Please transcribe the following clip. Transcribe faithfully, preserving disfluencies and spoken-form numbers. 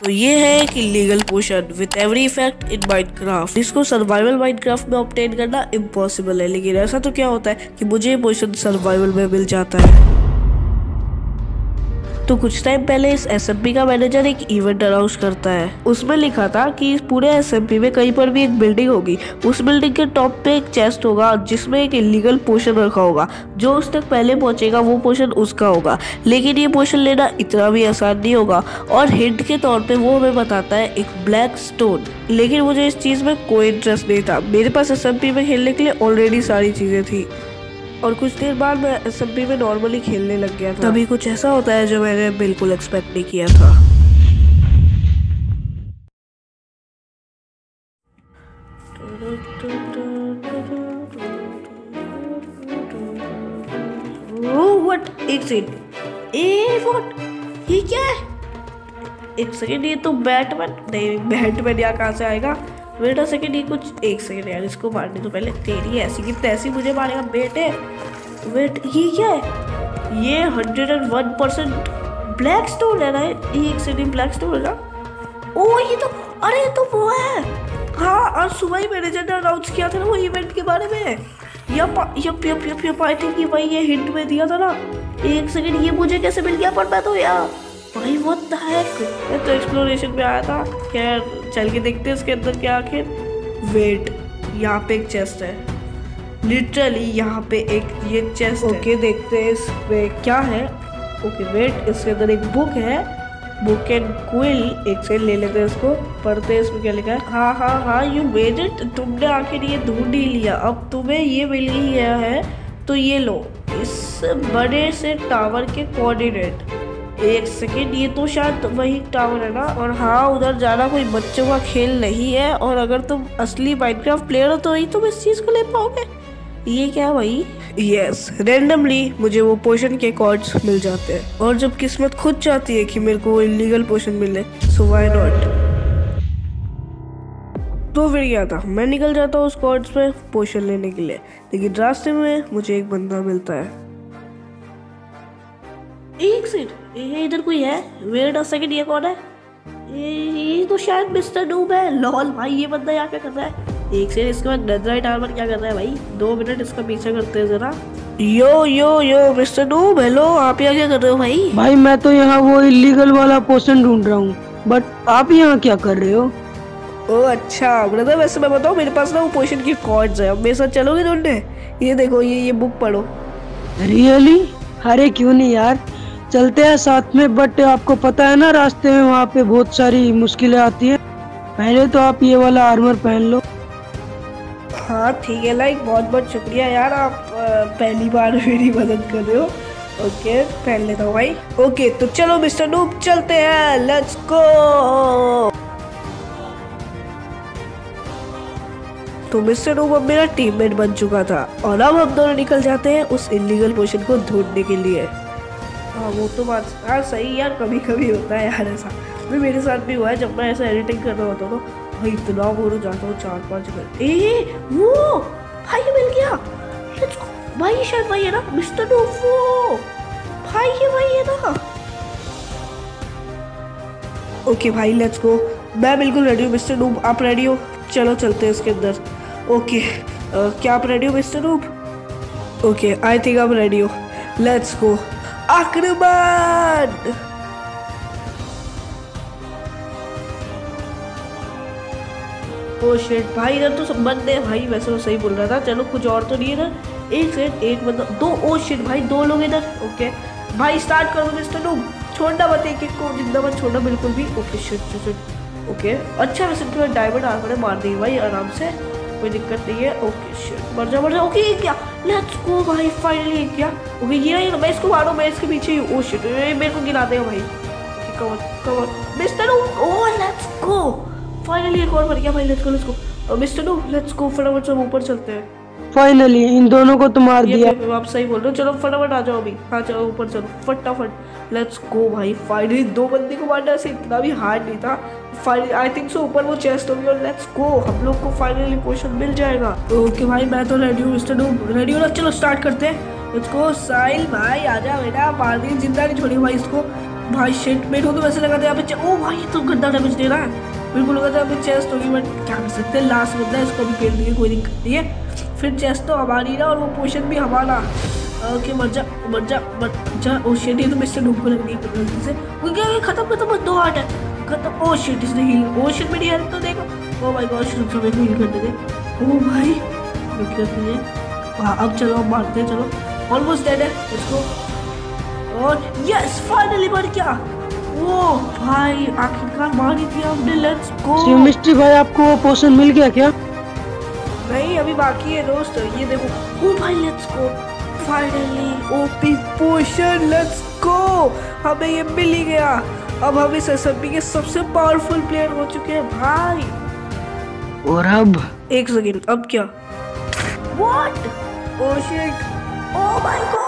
तो ये है एक illegal potion with every effect in Minecraft. इसको सर्वाइवल माइनक्राफ्ट में ऑब्टेन करना इम्पॉसिबल है, लेकिन ऐसा तो क्या होता है कि मुझे ये पोशन सर्वाइवल में मिल जाता है। तो कुछ टाइम पहले इस एसएमपी का मैनेजर एक इवेंट अनाउंस करता है। उसमें लिखा था कि इस पूरे एसएमपी में कहीं पर भी एक बिल्डिंग होगी, उस बिल्डिंग के टॉप पे एक चेस्ट होगा जिसमें एक इलीगल पोशन रखा होगा। जो उस तक पहले पहुंचेगा वो पोशन उसका होगा। लेकिन ये पोशन लेना इतना भी आसान नहीं होगा और हिंट के तौर पे वो हमें बताता है एक ब्लैक स्टोन। लेकिन मुझे इस चीज में कोई इंटरेस्ट नहीं था, मेरे पास एसएमपी में खेलने के लिए ऑलरेडी सारी चीजें थी। और कुछ देर बाद मैं एसएमपी में नॉर्मली खेलने लग गया था। तभी कुछ ऐसा होता है जो मैंने बिल्कुल एक्सपेक्ट नहीं किया था। ओह व्हाट, एक सेकंड, ए व्हाट, ये क्या है? एक सेकंड, ये तो बैटमैन नहीं, बैटमैन यहाँ कहाँ से आएगा? वेट अ सेकंड, ये कुछ, एक सेकंड यार, इसको मारने तो पहले तेरी ऐसी की तैसी मुझे मारेगा बेटे। वेट, ये क्या है? ये hundred and one percent black stone है ना? ये एक सेकंड, ब्लैक स्टोन है ना? ओ ये तो, अरे ये तो वो है। हाँ, आज सुबह ही मैनेजर ने अनाउंस किया था ना वो इवेंट के बारे में। Yup yup yup yup yup I think भाई ये हिंट में दिया था ना। एक सेकंड, ये मुझे कैसे मिल गया? पर मैं तो यार भाई व्हाट द हेक, मैं तो एक्सप्लोरेशन पे आया था। खैर चल के देखते हैं इसके अंदर क्या आखिर। वेट, यहाँ पे एक चेस्ट है, लिटरली यहाँ पे एक ये चेस्ट है। ओके देखते हैं इसमें क्या है। ओके वेट, इसके अंदर एक बुक है, बुक एंड क्विल। एक से ले लेते हैं इसको, पढ़ते हैं इसमें क्या लिखा है। हाँ हाँ हाँ, यू मेड इट, तुमने आखिर ये ढूंढ ही लिया, अब तुम्हें ये मिल ही गया है। तो ये लो, इस बड़े से टावर के कोऑर्डिनेट। एक सेकेंड, ये तो शायद वही टावर है ना? और हाँ, उधर जाना कोई बच्चों का खेल नहीं है, और अगर तुम असली माइनक्राफ्ट प्लेयर हो तो ही तुम इस चीज को ले पाओगे। ये क्या भाई? यस, रेंडमली मुझे वो पोशन के कॉर्ड्स मिल जाते हैं, और जब किस्मत खुद चाहती है कि मेरे को वो इलीगल पोशन मिले, सो व्हाई नॉट। तो फिर क्या था, मैं निकल जाता हूँ उस कॉर्ड्स पे पोशन लेने के लिए। लेकिन रास्ते में मुझे एक बंदा मिलता है। एक सेकंड, ये इधर कोई है? वेट अ सेकंड, ये कौन है? ये ये तो शायद मिस्टर नूब है। लॉल भाई, ये बंदा यहाँ क्या कर रहा है? एक सेकंड, इसके बाद नेथराइट आर्मर क्या कर रहा है भाई? दो मिनट इसका पीछे करते हैं जरा। Yo yo yo mister Noob, hello, आप यहाँ क्या कर रहे हो भाई? भाई मैं तो यहाँ वो इलीगल वाला पोशन ढूंढ रहा हूँ, बट आप यहाँ क्या कर रहे हो? ओ अच्छा ब्रदर, वैसे मैं बताऊँ, मेरे पास ना वो पोशन की कॉर्ड्स है, अब मेरे साथ चलोगे ढूंढने? ये देखो, ये ये बुक पढ़ो। रियली? अरे क्यों नहीं यार, चलते हैं साथ में। बट आपको पता है ना, रास्ते में वहाँ पे बहुत सारी मुश्किलें आती है। पहले तो आप ये वाला आर्मर पहन लो। हाँ ठीक है लाइक, बहुत बहुत शुक्रिया यार, आप पहली बार मेरी मदद कर रहे हो। ओके पहन लेता हूँ भाई। ओके तो चलो मिस्टर नूब, चलते हैं, लेट्स गो। तो मिस्टर नूब अब मेरा टीममेट बन चुका था, और अब हम दोनों निकल जाते हैं उस इलीगल पोशन को ढूंढने के लिए। हाँ वो तो बात यार सही यार, कभी कभी होता है यार ऐसा। भी मेरे साथ भी हुआ है, जब मैं ऐसा एडिटिंग कर रहा होता तो भाई इतना बोर जाता हूँ, चार पाँच घंटे। ए वो भाई मिल गया, लेट्स गो भाई, शायद भाई है ना मिस्टर नूब, वो भाई ये भाई है ना। ओके भाई लेट्स गो, मैं बिल्कुल रेडी हूँ मिस्टर नूब, आप रेडी हो? चलो चलते हैं इसके अंदर। ओके क्या आप रेडी हो mister Noob? Okay I think आप रेडी हो, लेट्स गो, आक्रमण। ओ शिट भाई, इधर तो सब बंद है भाई, वैसे तो सही बोल रहा था। चलो कुछ और तो नहीं है ना? एक सेकंड, एक बंदा, दो, ओ शिट भाई, दो लोग इधर। ओके भाई स्टार्ट कर दो मिस्टर नूब, छोड़ना मत एक एक को, जिंदा मत छोड़ना बिल्कुल भी। ओके शिट शिट, ओके अच्छा, वैसे तुम्हें डायमंड आर्मर मार देंगे भाई आराम से, कोई दिक्कत नहीं है। ओके शिट, मर जा मर जा। ओके ये क्या, लेट्स गो भाई, फाइनली ये क्या। ओके ये मैं इसको मारो, मैं इसके पीछे ही। ओ शिट, मेरे को गिरा देगा भाई। Okay cover cover mister Noob, oh let's go, finally एक और मर गया भाई। Let's go let's go mister Noob, let's go, फटाफट सब ऊपर चलते हैं। फाइनली इन दोनों को तो मार दिया। आप सही बोल रहे हो, चलो फटाफट आ जाओ अभी। हाँ चलो ऊपर चलो फटाफट, लेट्स गो भाई। फाइनली दो बंदे को मारना ऐसे इतना भी हार्ड नहीं था। फाइनली आई थिंक सो ऊपर वो चेस्ट होगी, और लेट्स गो, हम लोग को फाइनली पोशन मिल जाएगा। ओके भाई मैं तो रेडी हूँ मिस्टर नूब, रेडी हो ना? चलो स्टार्ट करते हैं, लेट्स गो। साहिल भाई आजा बेटा, मार दी, जिंदा नहीं छोड़ी भाई इसको। भाई शिट, मेरे को तो वैसे लगा था यहाँ पे, ओ भाई ये तो गंदा डैमेज दे रहा है। मेरे को लगा था अभी चेस्ट होगी, बट क्या कर सकते हैं, लास्ट बंदा है, इसको भी खेल दिए, कोई दिक्कत नहीं है। फिर चेस्ट तो हमारी ना, और वो पोशन भी हमारा। ओके मर जा मर जा मर जा। ओ शिट, ये तो मुझसे ढूंढ लग गई गलती से। ओके खत्म खत्म, बस दो हार्ट है खत्म। ओ शिट, इसने हील, ओ शिट मेरी हेल्थ तो देखो। ओ माय गॉड, रुक जा, मेरे को हील करने दे। ओ भाई रुक नहीं है। अब चलो, अब मारते हैं, चलो। ऑलमोस्ट डेड है इसको, और यस फाइनली मर गया। वो भाई आखिरकार मार ही दिया हमने, लेट्स गो। मिस्ट्री भाई, आपको वो पोशन मिल गया क्या? नहीं, अभी बाकी है दोस्त, ये देखो। ओ भाई let's go, finally OP potion, let's go. हमें ये मिल ही गया। अब हम इस एसएमपी के सबसे पावरफुल प्लेयर हो चुके हैं भाई। और अब एक सेकंड, अब क्या? What? Oh shit, oh my God.